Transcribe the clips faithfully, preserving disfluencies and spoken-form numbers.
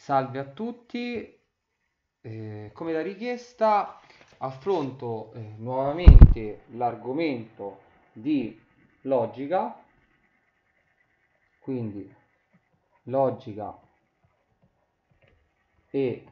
Salve a tutti, eh, come da richiesta affronto eh, nuovamente l'argomento di logica, quindi logica e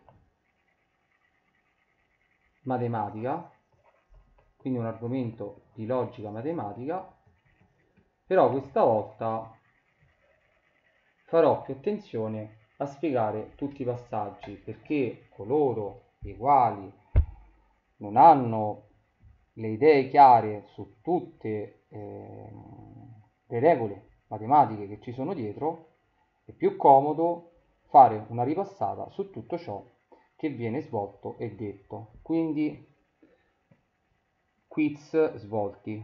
matematica, quindi un argomento di logica matematica, però questa volta farò più attenzione a spiegare tutti i passaggi, perché coloro i quali non hanno le idee chiare su tutte eh, le regole matematiche che ci sono dietro, è più comodo fare una ripassata su tutto ciò che viene svolto e detto. Quindi quiz svolti.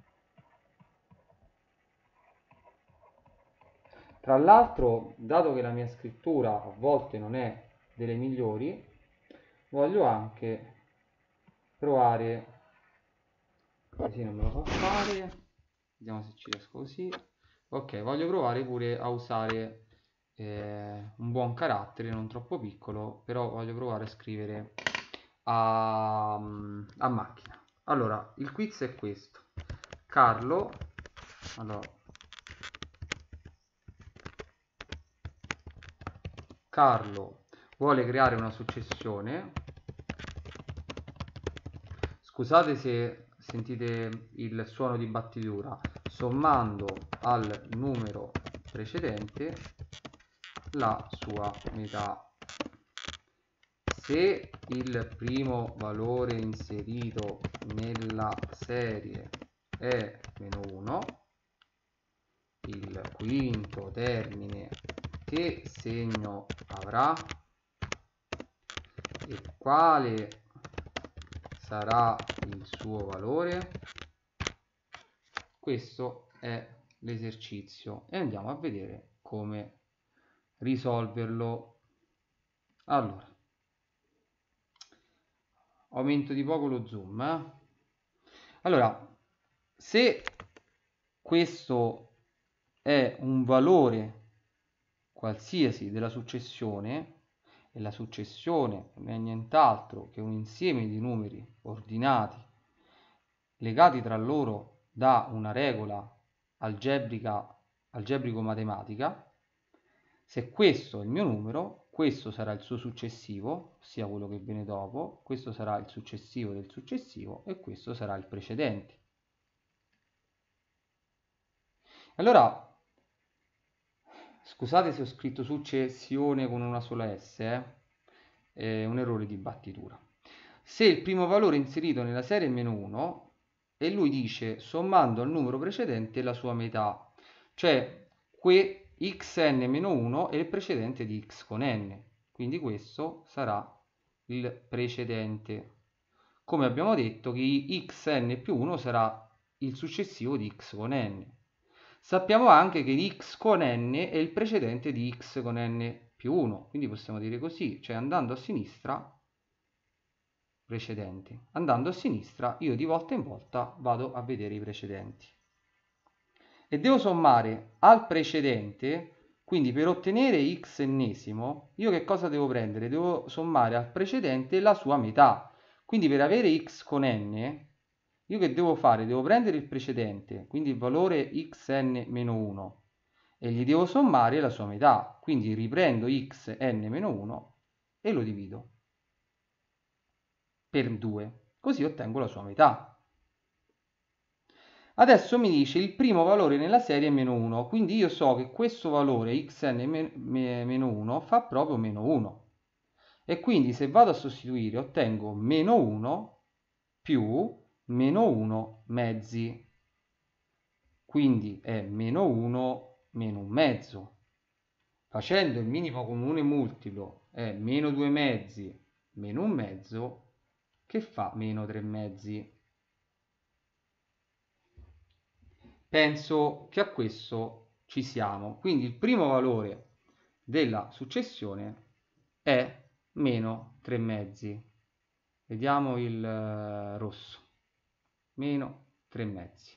Tra l'altro, dato che la mia scrittura a volte non è delle migliori, voglio anche provare, così non me lo fa fare, vediamo se ci riesco così. Ok, voglio provare pure a usare eh, un buon carattere, non troppo piccolo, però voglio provare a scrivere a, a macchina. Allora, il quiz è questo. Carlo, allora, Carlo vuole creare una successione. Scusate se sentite il suono di battitura. Sommando al numero precedente la sua metà. Se il primo valore inserito nella serie è meno uno, il quinto termine che segno avrà e quale sarà il suo valore? Questo è l'esercizio e andiamo a vedere come risolverlo. Allora, aumento di poco lo zoom. Eh? Allora, se questo è un valore qualsiasi della successione, e la successione non è nient'altro che un insieme di numeri ordinati legati tra loro da una regola algebrica, algebrico-matematica, se questo è il mio numero, questo sarà il suo successivo, ossia quello che viene dopo, questo sarà il successivo del successivo e questo sarà il precedente. Allora, scusate se ho scritto successione con una sola S, eh? È un errore di battitura. Se il primo valore inserito nella serie è meno uno, e lui dice sommando al numero precedente la sua metà, cioè que xn meno uno è il precedente di x con n, quindi questo sarà il precedente. Come abbiamo detto che xn più uno sarà il successivo di x con n. Sappiamo anche che x con n è il precedente di x con n più uno, quindi possiamo dire così, cioè andando a sinistra precedenti. Andando a sinistra io di volta in volta vado a vedere i precedenti. E devo sommare al precedente, quindi per ottenere x ennesimo, io che cosa devo prendere? Devo sommare al precedente la sua metà. Quindi per avere x con n, io che devo fare? Devo prendere il precedente, quindi il valore xn meno uno, e gli devo sommare la sua metà. Quindi riprendo xn meno uno e lo divido per due, così ottengo la sua metà. Adesso mi dice il primo valore nella serie è meno uno, quindi io so che questo valore xn meno uno fa proprio meno uno. E quindi se vado a sostituire ottengo meno uno più meno uno mezzi. Quindi è meno uno meno un mezzo. Facendo il minimo comune multiplo è meno due mezzi meno un mezzo, che fa meno tre mezzi. Penso che a questo ci siamo. Quindi il primo valore della successione è meno tre mezzi. Vediamo il uh, rosso. Meno tre mezzi.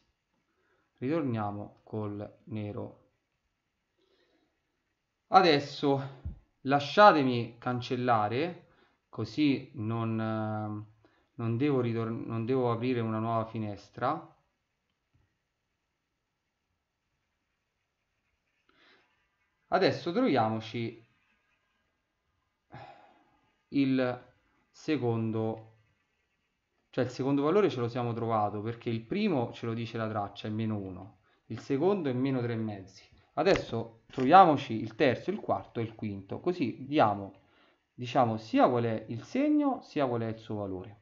Ritorniamo col nero. Adesso lasciatemi cancellare, così non, eh, non devo ritorn- non devo aprire una nuova finestra. Adesso troviamoci il secondo, cioè il secondo valore ce lo siamo trovato perché il primo ce lo dice la traccia, è meno uno, il secondo è meno tre mezzi. Adesso troviamoci il terzo, il quarto e il quinto, così diamo, diciamo, sia qual è il segno sia qual è il suo valore.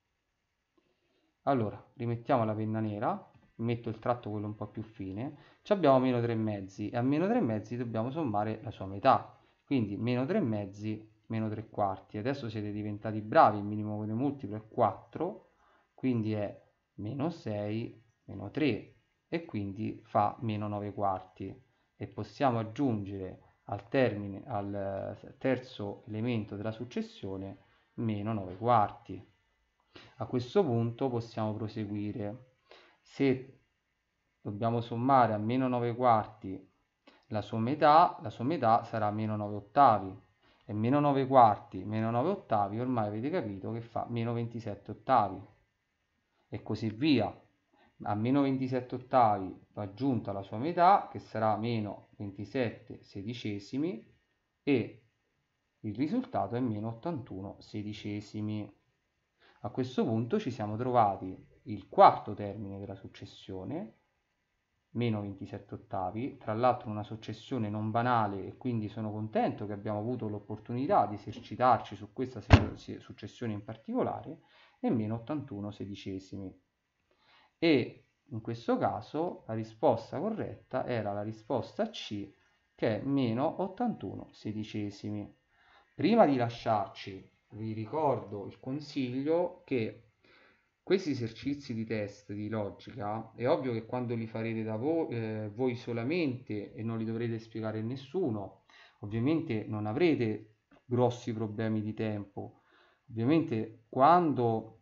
Allora, rimettiamo la penna nera, metto il tratto quello un po' più fine, ci abbiamo meno tre mezzi e a meno tre mezzi dobbiamo sommare la sua metà, quindi meno tre mezzi, meno tre quarti. Adesso siete diventati bravi, il minimo con le multiplo è quattro, quindi è meno sei, meno tre e quindi fa meno nove quarti. E possiamo aggiungere al termine, al terzo elemento della successione, meno nove quarti. A questo punto possiamo proseguire. Se dobbiamo sommare a meno nove quarti la sua metà, la sua metà sarà meno nove ottavi. E meno nove quarti, meno nove ottavi, ormai avete capito che fa meno ventisette ottavi. E così via. A meno ventisette ottavi va aggiunta la sua metà, che sarà meno ventisette sedicesimi, e il risultato è meno ottantuno sedicesimi. A questo punto ci siamo trovati il quarto termine della successione, meno ventisette ottavi, tra l'altro una successione non banale e quindi sono contento che abbiamo avuto l'opportunità di esercitarci su questa successione in particolare, e meno ottantuno sedicesimi. E in questo caso la risposta corretta era la risposta C, che è meno ottantuno sedicesimi. Prima di lasciarci vi ricordo il consiglio che questi esercizi di test di logica è ovvio che quando li farete da voi, eh, voi solamente e non li dovrete spiegare a nessuno, ovviamente non avrete grossi problemi di tempo. Ovviamente quando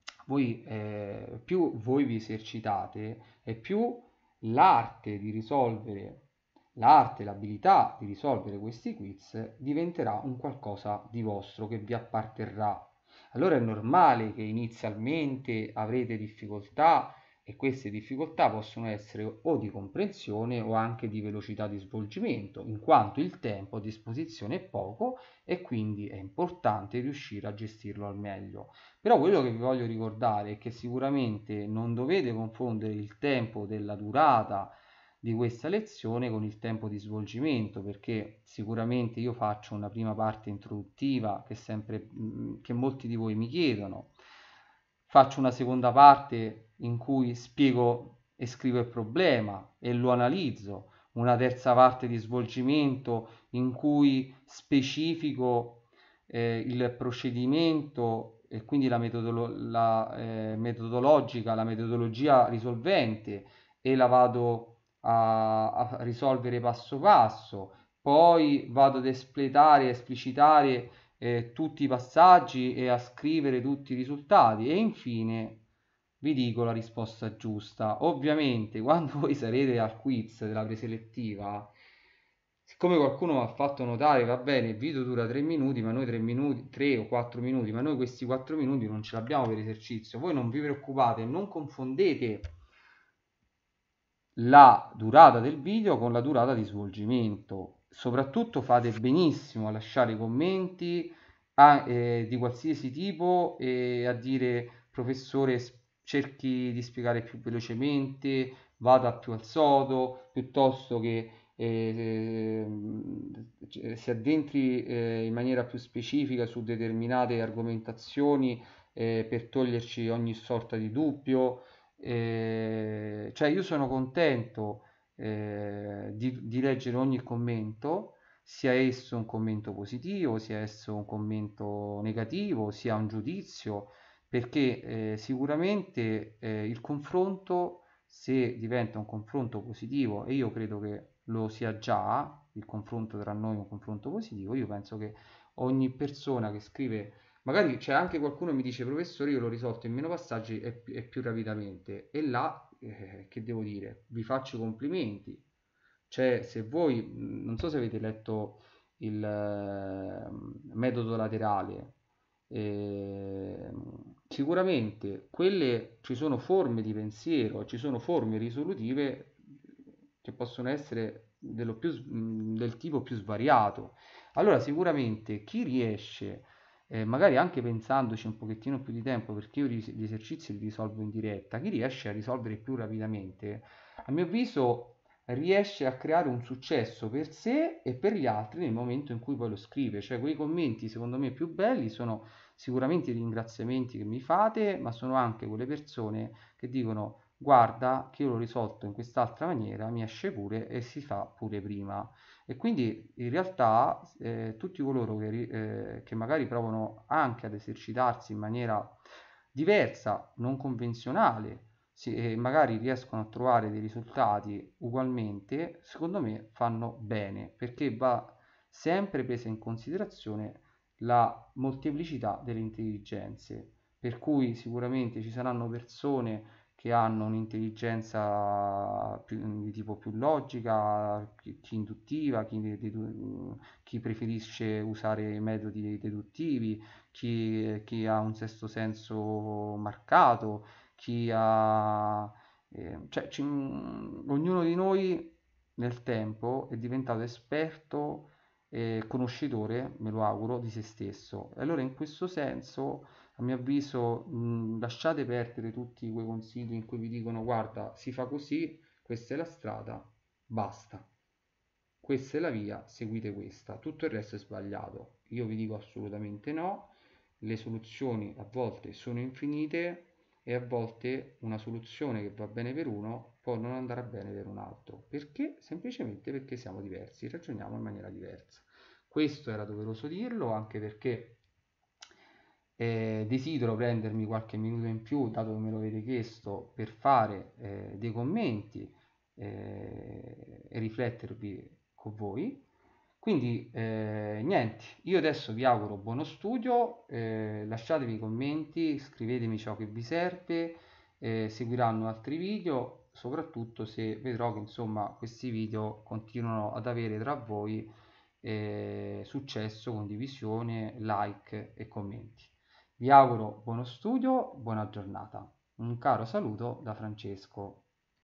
voi eh, più voi vi esercitate e più l'arte di risolvere l'arte, l'abilità di risolvere questi quiz diventerà un qualcosa di vostro che vi apparterrà. Allora è normale che inizialmente avrete difficoltà e queste difficoltà possono essere o di comprensione o anche di velocità di svolgimento, in quanto il tempo a disposizione è poco e quindi è importante riuscire a gestirlo al meglio. Però quello che vi voglio ricordare è che sicuramente non dovete confondere il tempo della durata di questa lezione con il tempo di svolgimento, perché sicuramente io faccio una prima parte introduttiva che, sempre, che molti di voi mi chiedono, faccio una seconda parte in cui spiego e scrivo il problema e lo analizzo, una terza parte di svolgimento in cui specifico eh, il procedimento e quindi la, metodolo- la eh, metodologica, la metodologia risolvente, e la vado a, a risolvere passo passo, poi vado ad espletare, esplicitare eh, tutti i passaggi e a scrivere tutti i risultati e infine vi dico la risposta giusta. Ovviamente quando voi sarete al quiz della preselettiva, siccome qualcuno mi ha fatto notare, va bene, il video dura tre minuti, ma noi tre minuti, tre o quattro minuti, ma noi questi quattro minuti non ce l'abbiamo per esercizio. Voi non vi preoccupate, non confondete la durata del video con la durata di svolgimento. Soprattutto fate benissimo a lasciare commenti a, eh, di qualsiasi tipo e a dire professore cerchi di spiegare più velocemente, vada più al sodo, piuttosto che eh, si addentri eh, in maniera più specifica su determinate argomentazioni eh, per toglierci ogni sorta di dubbio. Eh, cioè io sono contento eh, di, di leggere ogni commento, sia esso un commento positivo, sia esso un commento negativo, sia un giudizio, perché eh, sicuramente eh, il confronto, se diventa un confronto positivo, e io credo che lo sia già, il confronto tra noi è un confronto positivo, io penso che ogni persona che scrive, magari c'è anche qualcuno che mi dice professore io l'ho risolto in meno passaggi e, e più rapidamente, e là eh, che devo dire, vi faccio i complimenti. Cioè se voi, non so se avete letto il eh, metodo laterale, eh, sicuramente quelle ci sono forme di pensiero, ci sono forme risolutive che possono essere dello più, s- mh, del tipo più svariato. Allora, sicuramente chi riesce, eh, magari anche pensandoci un pochettino più di tempo, perché io gli gli esercizi li risolvo in diretta, chi riesce a risolvere più rapidamente, a mio avviso, riesce a creare un successo per sé e per gli altri nel momento in cui poi lo scrive. Cioè, quei commenti, secondo me, più belli sono sicuramente i ringraziamenti che mi fate, ma sono anche quelle persone che dicono: guarda, che io l'ho risolto in quest'altra maniera, mi esce pure e si fa pure prima. E quindi in realtà eh, tutti coloro che, ri- eh, che magari provano anche ad esercitarsi in maniera diversa, non convenzionale, sì, e magari riescono a trovare dei risultati ugualmente, secondo me fanno bene, perché va sempre presa in considerazione la molteplicità delle intelligenze, per cui sicuramente ci saranno persone che hanno un'intelligenza più- di tipo più logica, chi, chi induttiva, chi, dedu- chi preferisce usare metodi deduttivi, chi, chi ha un sesto senso marcato, chi ha... eh, cioè, ci- ognuno di noi nel tempo è diventato esperto e conoscitore, me lo auguro, di se stesso. E allora in questo senso, a mio avviso, mh, lasciate perdere tutti quei consigli in cui vi dicono: guarda, si fa così, questa è la strada, basta. Questa è la via, seguite questa. Tutto il resto è sbagliato. Io vi dico assolutamente no. Le soluzioni a volte sono infinite e a volte una soluzione che va bene per uno può non andare bene per un altro. Perché? Semplicemente perché siamo diversi, ragioniamo in maniera diversa. Questo era doveroso dirlo, anche perché eh, desidero prendermi qualche minuto in più, dato che me lo avete chiesto, per fare eh, dei commenti eh, e riflettervi con voi. Quindi eh, niente, io adesso vi auguro buono studio, eh, lasciatevi i commenti, scrivetemi ciò che vi serve, eh, seguiranno altri video, soprattutto se vedrò che insomma questi video continuano ad avere tra voi eh, successo, condivisione, like e commenti. Vi auguro buono studio, buona giornata. Un caro saluto da Francesco.